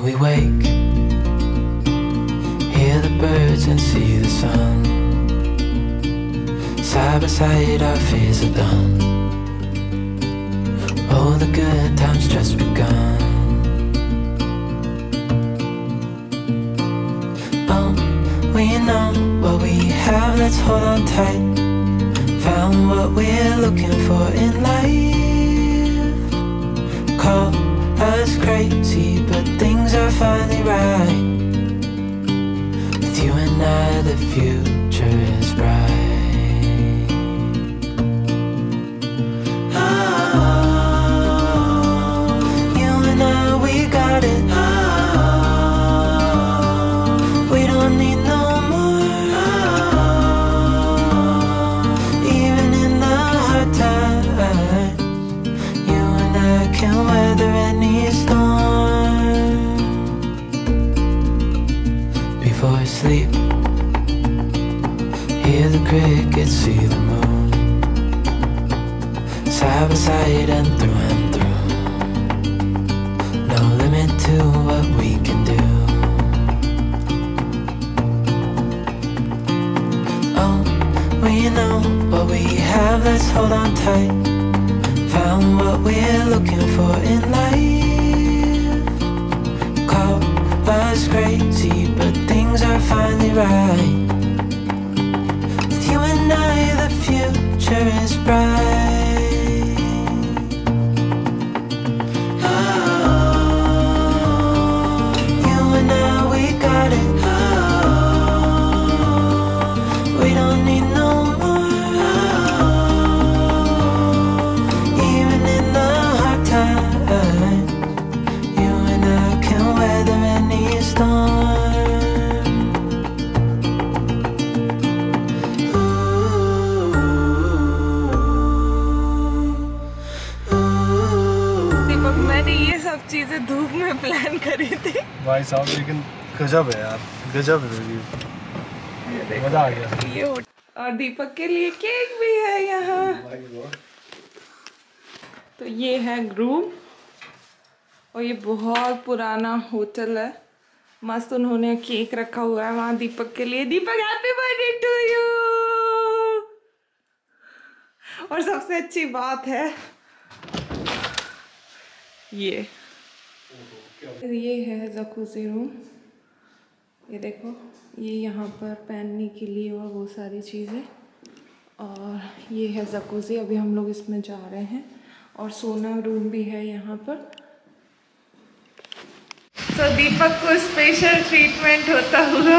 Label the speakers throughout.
Speaker 1: we wake, hear the birds and see the sun. Side by side our fears are done. Oh, the good times just begun. Oh, we know what we have, let's hold on tight. Found what we're looking for in life. Call us crazy, but things are finally right. With you and I, the future is bright. Oh, you and I, we got it. Oh, we don't need no more. Oh, even in the hard times, you and I can weather any storm. Before I sleep, hear the crickets, see the moon. Side by side and through. No limit to what we can do. Oh, we know what we have, let's hold on tight. Found what we're looking for in life. Call us crazy, but things are finally right. With you and I, the future is bright. Oh, you and I, we got it. Oh, we don't need no more. Oh, even in the hard times, you and I can weather any storm.
Speaker 2: दीपक, मैंने ये सब चीजें धूप में plan करी थी
Speaker 3: भाई साहब, लेकिन गजब है यार, गजब है। मजा आ गया।
Speaker 2: ये और दीपक के लिए केक भी है यहाँ। तो ये है रूम और ये बहुत पुराना होटल है। मस्त उन्होंने केक रखा हुआ है वहाँ दीपक के लिए। Deepak, happy birthday to you. और सबसे अच्छी बात है ये है जकूज़ी रूम। ये देखो, ये यहाँ पर पहनने के लिए और वो सारी चीज़ें। और ये है जकूज़ी, अभी हम लोग इसमें जा रहे हैं। और सोना रूम भी है यहाँ पर। तो दीपक को स्पेशल ट्रीटमेंट होता हुआ।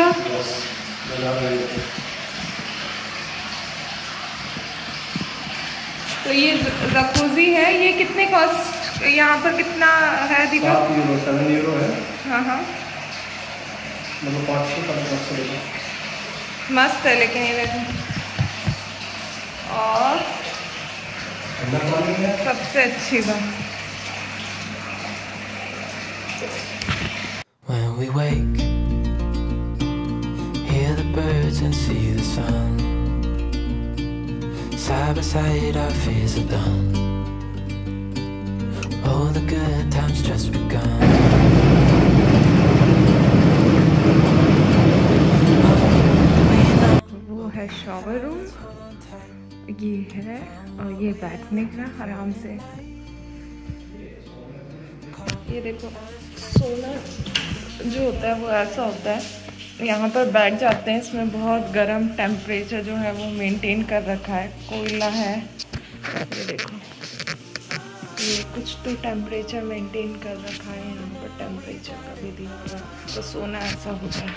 Speaker 2: तो ये जकूज़ी है, ये कितने कॉस्ट, यहाँ पर कितना है दीपक?
Speaker 3: 7 यूरो है।
Speaker 2: हाँ,
Speaker 3: मतलब 500
Speaker 2: मस्त है। लेकिन ये देखो, और सबसे अच्छी बात,
Speaker 1: When we wake, hear the birds and see the sun. Side by side our fears are done. Oh, the good times just begun.
Speaker 2: वो है शॉवर रूम, ये है। और ये बैठने का आराम से। ये देखो, सोना जो होता है वो ऐसा होता है, यहाँ पर बैठ जाते हैं। इसमें बहुत गर्म टेम्परेचर जो है वो मेंटेन कर रखा है, कोयला है। ये देखो, ये कुछ तो टेम्परेचर मेंटेन कर रखा है यहाँ पर, टेम्परेचर का भी दिया हुआ। तो सोना ऐसा होता है।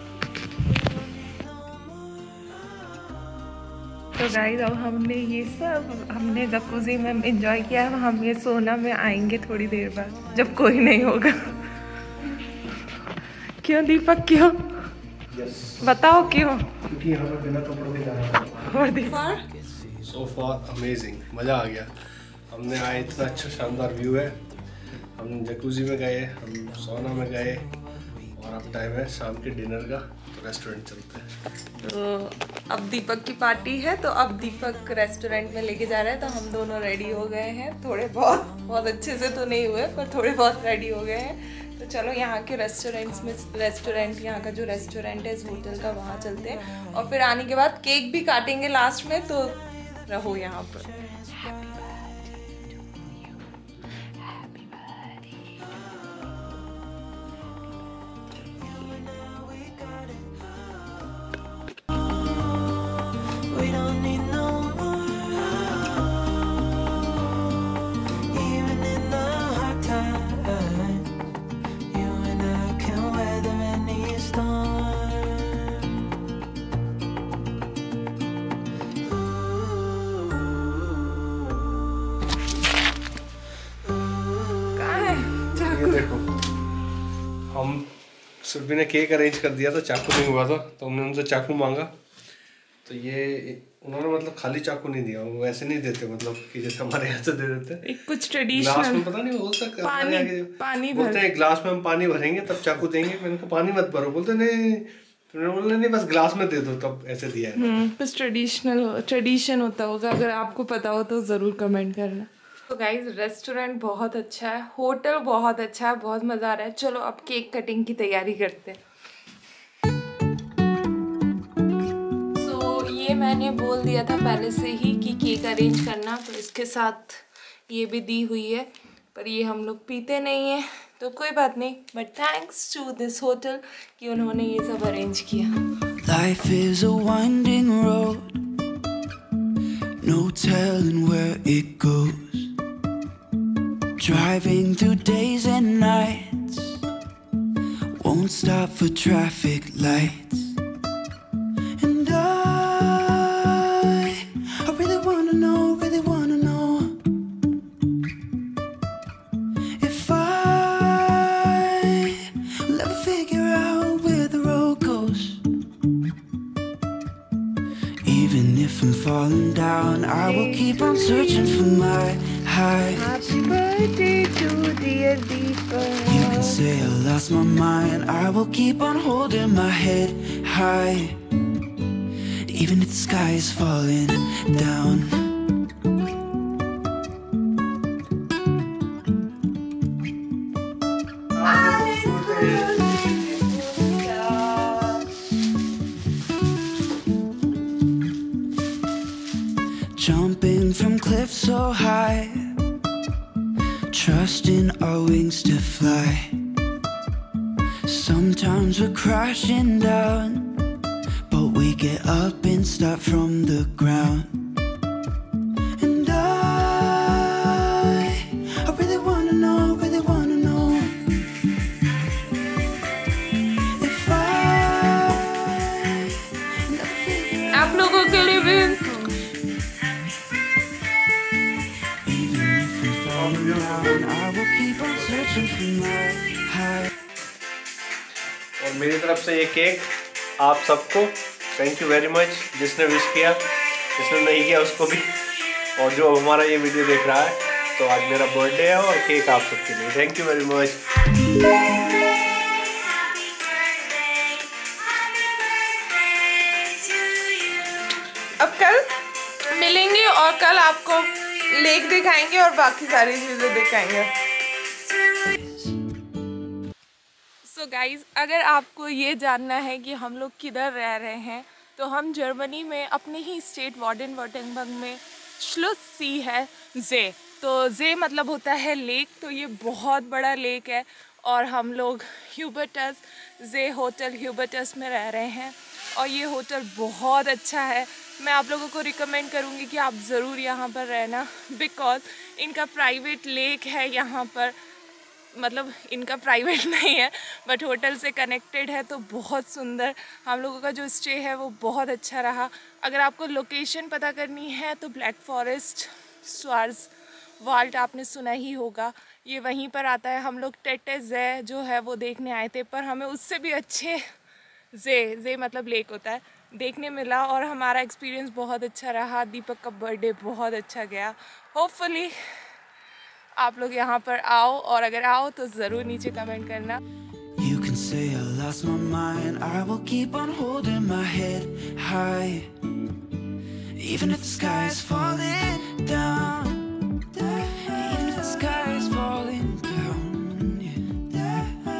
Speaker 2: तो गाइस, अब हमने जकूज़ी में एंजॉय किया है। हम ये सोना में आएंगे थोड़ी देर बाद, जब कोई नहीं होगा। क्यों दीपक, क्यों? बताओ क्यों?
Speaker 3: क्योंकि यहाँ पर बिना कपड़ों के जाना। So far amazing, मज़ा आ गया। हमने आए, इतना अच्छा शानदार व्यू है। हम जकूज़ी में गए, हम सोना में गए, और अब टाइम है शाम के डिनर का। तो रेस्टोरेंट चलते हैं।
Speaker 2: तो अब दीपक की पार्टी है, तो अब दीपक रेस्टोरेंट में लेके जा रहे हैं। तो हम दोनों रेडी हो गए हैं, थोड़े बहुत अच्छे से तो नहीं हुए, पर थोड़े बहुत रेडी हो गए हैं। तो चलो यहाँ के यहाँ का जो रेस्टोरेंट है इस होटल का, वहाँ चलते हैं और फिर आने के बाद केक भी काटेंगे लास्ट में, तो रहो यहाँ पर।
Speaker 3: हम सुरभि ने केक अरेंज कर दिया था, चाकू नहीं हुआ था तो हमने उनसे चाकू मांगा, तो ये उन्होंने मतलब खाली चाकू नहीं दिया, वो वैसे नहीं देते, मतलब कि जैसे हमारे यहाँ से दे देते कुछ ट्रेडिशनल ग्लास में, पता नहीं हो सकता पानी बोलते हैं ग्लास में हम पानी भरेंगे तब चाकू देंगे, मैंने कहा पानी मत भरो, बोलते नहीं बस ग्लास में दे दो, तब ऐसे दिया है।
Speaker 2: बस ट्रेडिशन होता होगा, अगर आपको पता हो तो ज़रूर कमेंट करना। तो गाइज रेस्टोरेंट बहुत अच्छा है, होटल बहुत अच्छा है, बहुत मज़ा आ रहा है। चलो अब केक कटिंग की तैयारी करते हैं। ये मैंने बोल दिया था पहले से ही कि केक अरेंज करना, तो इसके साथ ये भी दी हुई है, पर ये हम लोग पीते नहीं है तो कोई बात नहीं, but thanks to this hotel कि उन्होंने ये सब अरेंज किया। Life is a winding road, no telling where it goes, driving through days and nights, won't stop for traffic lights. Falling down, I will keep on searching for my high. Happy birthday to dear Deepa. You can say I lost my mind, I will keep on holding my head high, even if the sky is falling down. Jumping from cliffs so high, trusting our wings to fly. Sometimes we're crashing down, but we get up and start from the ground. And I really wanna know if I never figure out. आप लोगों के लिए भी
Speaker 3: और मेरी तरफ से ये केक आप सबको थैंक यू वेरी मच, जिसने विश किया, जिसने नहीं किया उसको भी, और जो हमारा ये वीडियो देख रहा है, तो आज मेरा बर्थडे है और केक आप सबके लिए, थैंक यू वेरी मच।
Speaker 2: अब कल मिलेंगे और कल आपको लेक दिखाएंगे और बाकी सारी चीज़ें दिखाएंगे। सो गाइज, अगर आपको ये जानना है कि हम लोग किधर रह रहे हैं, तो हम जर्मनी में अपने ही स्टेट वार्टेनबर्ग में श्लुस सी है जे, तो जे मतलब होता है लेक, तो ये बहुत बड़ा लेक है और हम लोग ह्यूबर्टस जे होटल ह्यूबर्टस में रह रहे हैं और ये होटल बहुत अच्छा है। मैं आप लोगों को रिकमेंड करूँगी कि आप ज़रूर यहाँ पर रहना, बिकॉज इनका प्राइवेट लेक है यहाँ पर, मतलब इनका प्राइवेट नहीं है बट होटल से कनेक्टेड है, तो बहुत सुंदर हम लोगों का जो स्टे है वो बहुत अच्छा रहा। अगर आपको लोकेशन पता करनी है तो ब्लैक फॉरेस्ट श्वार्ज़वाल्ड आपने सुना ही होगा, ये वहीं पर आता है। हम लोग टेटे जे जो है वो देखने आए थे, पर हमें उससे भी अच्छे जे मतलब लेक होता है देखने मिला और हमारा एक्सपीरियंस बहुत अच्छा रहा। दीपक का बर्थडे बहुत अच्छा गया। होपफुली आप लोग यहाँ पर आओ, और अगर आओ तो ज़रूर नीचे कमेंट करना। You can say I lost my mind, I will keep on holding my head high, even if the sky is falling down, even if the sky is falling down, yeah.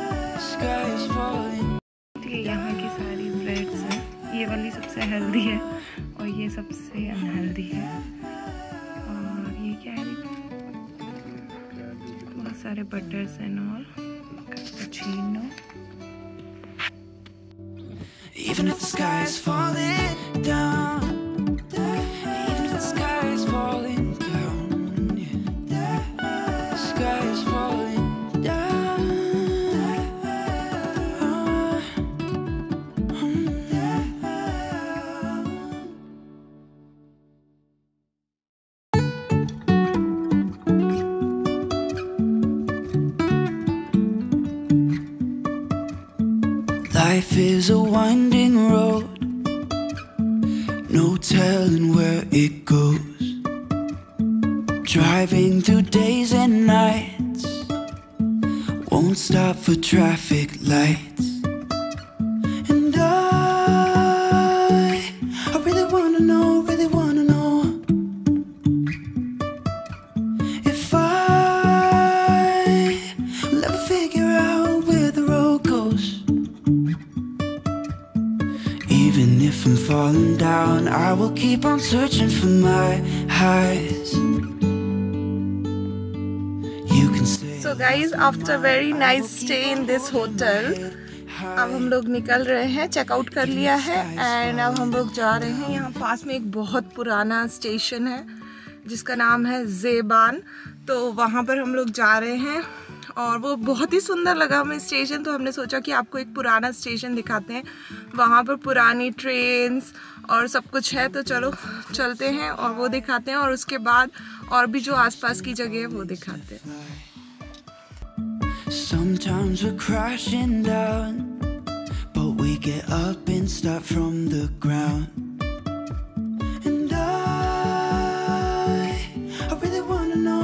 Speaker 2: ये यहाँ की सारी breads हैं, ये वाली सबसे healthy है और ये सबसे अनहेल्दी है। और ये क्या है, बहुत सारे butters and all, cappuccino. Even if the sky is falling down, even if the sky is falling down, yeah. The sky is falling down. Life is a winding road, no telling where it goes. Driving through days and nights, won't stop for traffic lights. And I really wanna know if I'll ever figure out where the road goes. Even if I'm falling down, I will keep on searching for my highs. You can say. So guys, after a very nice stay in this hotel, अब हम लोग निकल रहे हैं, checkout कर लिया है and अब हम लोग जा रहे हैं। यहाँ पास में एक बहुत पुराना स्टेशन है जिसका नाम है ज़ेबान, तो वहाँ पर हम लोग जा रहे हैं और वो बहुत ही सुंदर लगा हमें स्टेशन, तो हमने सोचा कि आपको एक पुराना स्टेशन दिखाते हैं। वहाँ पर पुरानी ट्रेन्स और सब कुछ है, तो चलो चलते हैं और वो दिखाते हैं और उसके बाद और भी जो आसपास की जगह है वो दिखाते हैं। Sometimes we're crashing down, but we get up and start from the ground. And I really wanna know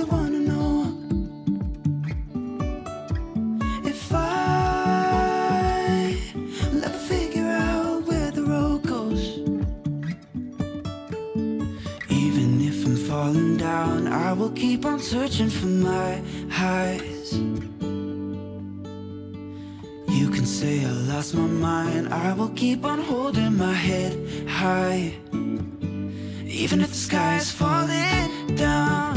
Speaker 2: if I'll ever figure out where the road goes. Even if I'm falling down, I will keep on searching for my highs. You can say I lost my mind, I will keep on holding my head high. Even if the sky is falling down,